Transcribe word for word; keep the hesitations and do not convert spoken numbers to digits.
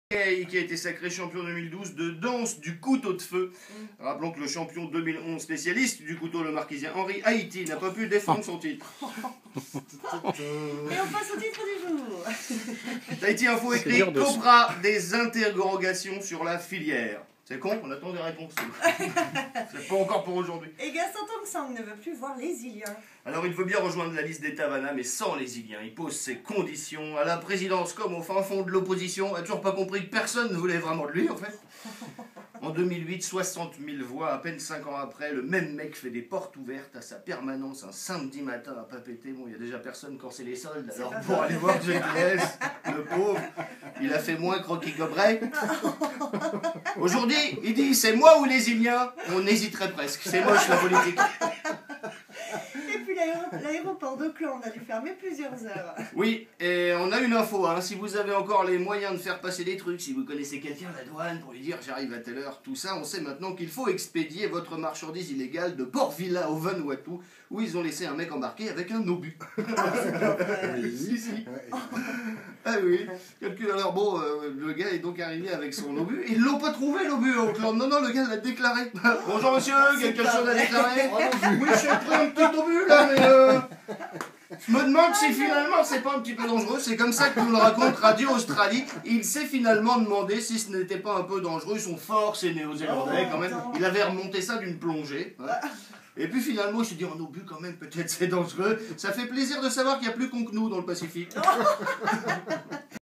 Qui a été sacré champion deux mille douze de danse du couteau de feu. Mm. Rappelons que le champion deux mille onze spécialiste du couteau, le marquisien Henri Haïti, n'a pas pu défendre son titre. Et on passe au titre du jour. Tahiti Info écrit Cobra, des interrogations sur la filière. C'est con, on attend des réponses. C'est pas encore pour aujourd'hui. Et Gaston Tong-Sang ne veut plus voir les Iliens. Alors il veut bien rejoindre la liste des Tavana, mais sans les Iliens. Il pose ses conditions à la présidence comme au fin fond de l'opposition. A toujours pas compris que personne ne voulait vraiment de lui, en fait. En deux mille huit, soixante mille voix, à peine cinq ans après, le même mec fait des portes ouvertes à sa permanence un samedi matin à Papeete. Bon, il y a déjà personne quand c'est les soldes, alors pour aller voir G P S, le pauvre, il a fait moins que Rocky Gobret. Aujourd'hui, il dit c'est moi ou les Iliens. On hésiterait presque, c'est moche la politique. Et puis l'aéroport de Caen, on a dû fermer plusieurs heures. Oui, et on a une info, hein. Si vous avez encore les moyens de faire passer des trucs, si vous connaissez quelqu'un à la douane pour lui dire j'arrive à telle heure, tout ça, on sait maintenant qu'il faut expédier votre marchandise illégale de Port Vila au Vanuatu, où ils ont laissé un mec embarqué avec un obus. Oui, si, si. Ah oui, calcul. Alors bon, euh, le gars est donc arrivé avec son obus, ils l'ont pas trouvé l'obus au Auckland. Non, non, le gars l'a déclaré. Bonjour monsieur, quelque chose à déclarer? Oui, j'ai pris un petit obus là, mais euh, je me demande si finalement c'est pas un petit peu dangereux. C'est comme ça que nous le raconte Radio Australie. Il s'est finalement demandé si ce n'était pas un peu dangereux. Ils sont forts ces Néo-Zélandais quand même. Il avait remonté ça d'une plongée. Hein. Et puis finalement, je me suis dit, en obus quand même, peut-être c'est dangereux. Ça fait plaisir de savoir qu'il y a plus con que nous dans le Pacifique.